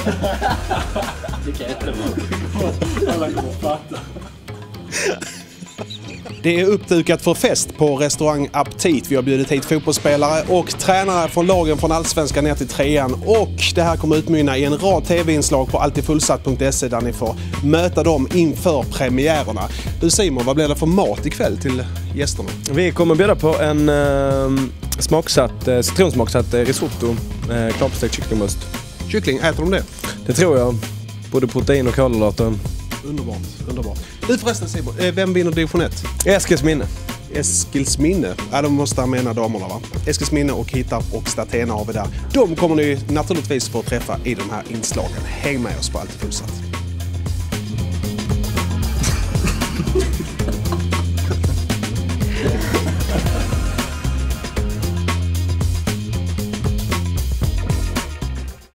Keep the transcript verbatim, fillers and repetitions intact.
Det kan inte vara. Alla kommer att fatta. Det är uppdukat för fest på restaurang Aptit. Vi har bjudit hit fotbollsspelare och tränare från lagen från Allsvenskan ner till trean. Och det här kommer utmynna i en rad tv-inslag på alltidfullsatt punkt se där ni får möta dem inför premiärerna. Du Simon, vad blir det för mat ikväll till gästerna? Vi kommer bjuda på en eh, smaksatt, eh, citronsmaksatt eh, risotto, eh, klapstekt kycklingost. Kyckling, äter de det? Det tror jag. Både protein och kolhydrater. Underbart, underbart. Du förresten Simon, vem vinner division ett? Eskils minne. Eskils minne. Ja, de måste ha mena damerna va? Eskils minne och Hittarp och Statena har vi där. De kommer ni naturligtvis få träffa i de här inslagen. Häng med oss på Alltid fullsatt.